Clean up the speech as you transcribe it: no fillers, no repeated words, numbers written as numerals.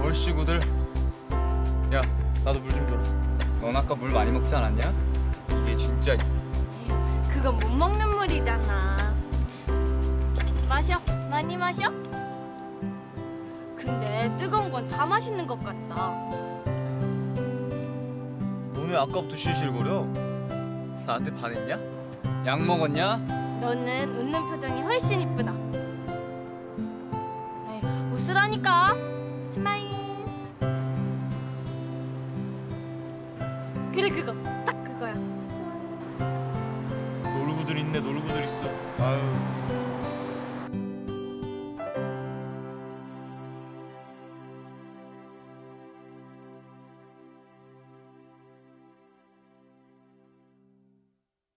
얼씨구들. 야, 나도 물 좀 줘라. 넌 아까 물 많이 먹지 않았냐? 이게 진짜. 그건 못 먹는 물이잖아. 마셔, 많이 마셔. 근데 뜨거운 건 다 맛있는 것 같다. 너네 아까부터 실실거려? 나한테 반했냐? 약 먹었냐? 너는 웃는 표정이 훨씬 이쁘다. 에이, 웃으라니까. 스마일. 그래, 그거 딱 그거야. 놀구들 있네, 놀구들 있어. 아유.